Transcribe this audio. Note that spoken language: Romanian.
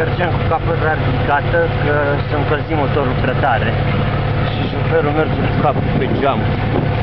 mergem cu capăra ridicată că să încălzim motorul prea tare și șoferul merge cu capul pe geam.